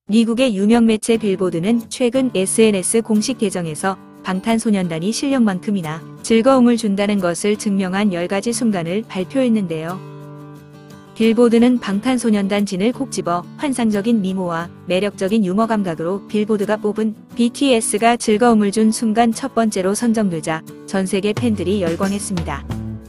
미국의 유명 매체 빌보드는 최근 SNS 공식 계정에서 방탄소년단이 실력만큼이나 즐거움을 준다는 것을 증명한 10가지 순간을 발표했는데요. 빌보드는 방탄소년단 진을 콕 집어 환상적인 미모와 매력적인 유머 감각으로 빌보드가 뽑은 BTS가 즐거움을 준 순간 첫 번째로 선정되자 전 세계 팬들이 열광했습니다.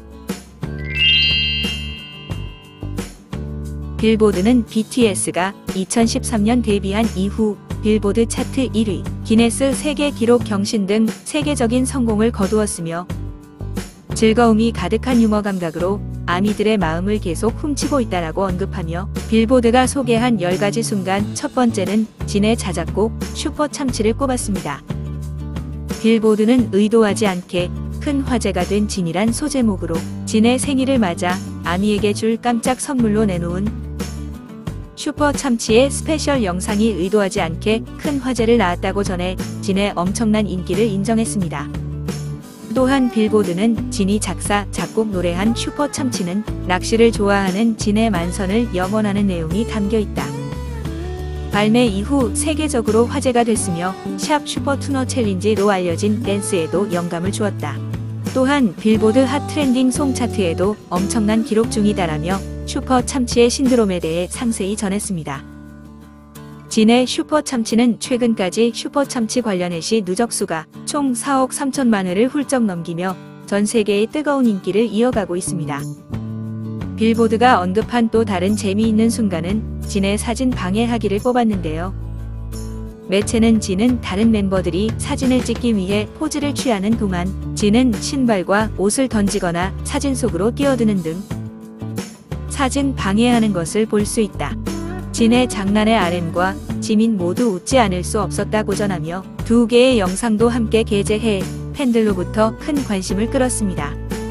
빌보드는 BTS가 2013년 데뷔한 이후 빌보드 차트 1위, 기네스 세계 기록 경신 등 세계적인 성공을 거두었으며 즐거움이 가득한 유머 감각으로 아미들의 마음을 계속 훔치고 있다라고 언급하며 빌보드가 소개한 10가지 순간 첫 번째는 진의 자작곡 슈퍼 참치를 꼽았습니다. 빌보드는 의도하지 않게 큰 화제가 된 진이란 소제목으로 진의 생일을 맞아 아미에게 줄 깜짝 선물로 내놓은 슈퍼 참치의 스페셜 영상이 의도하지 않게 큰 화제를 낳았다고 전해 진의 엄청난 인기를 인정했습니다. 또한 빌보드는 진이 작사, 작곡, 노래한 슈퍼 참치는 낚시를 좋아하는 진의 만선을 염원하는 내용이 담겨 있다. 발매 이후 세계적으로 화제가 됐으며 샵 슈퍼 투너 챌린지로 알려진 댄스에도 영감을 주었다. 또한 빌보드 핫 트렌딩 송 차트에도 엄청난 기록 중이다라며 슈퍼 참치의 신드롬에 대해 상세히 전했습니다. 진의 슈퍼 참치는 최근까지 슈퍼 참치 관련 애시 누적수가 총 4억 3천만 회를 훌쩍 넘기며 전 세계의 뜨거운 인기를 이어가고 있습니다. 빌보드가 언급한 또 다른 재미있는 순간은 진의 사진 방해하기를 꼽았는데요. 매체는 진은 다른 멤버들이 사진을 찍기 위해 포즈를 취하는 동안 진은 신발과 옷을 던지거나 사진 속으로 뛰어드는 등 사진 방해하는 것을 볼 수 있다. 진의 장난에 RM과 지민 모두 웃지 않을 수 없었다고 전하며 두 개의 영상도 함께 게재해 팬들로부터 큰 관심을 끌었습니다.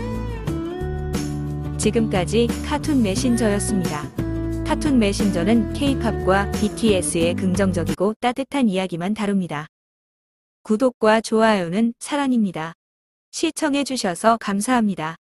지금까지 카툰 메신저였습니다. 카툰 메신저는 K-팝과 BTS의 긍정적이고 따뜻한 이야기만 다룹니다. 구독과 좋아요는 사랑입니다. 시청해주셔서 감사합니다.